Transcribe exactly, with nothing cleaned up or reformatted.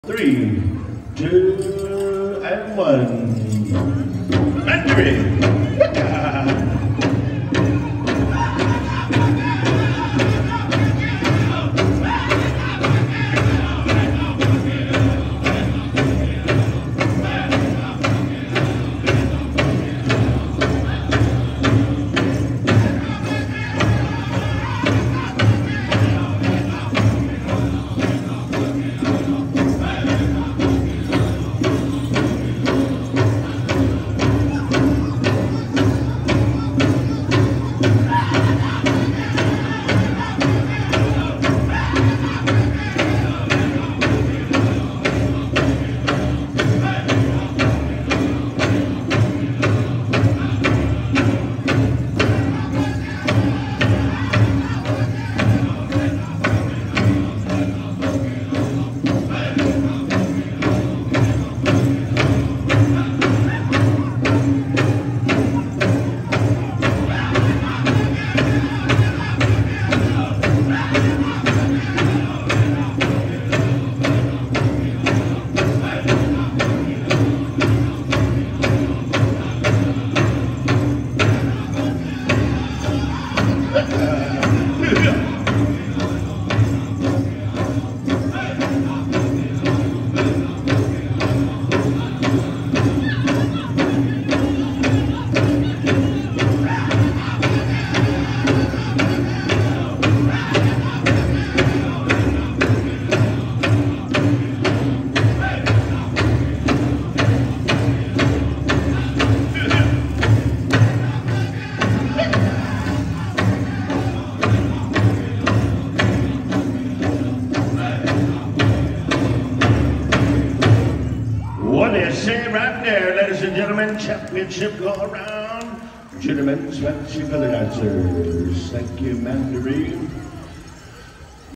Three, two, and one. Mandarin! What do you say right there, ladies and gentlemen? Championship go around. Gentlemen, fancy belly dancers. Thank you, Mandarin.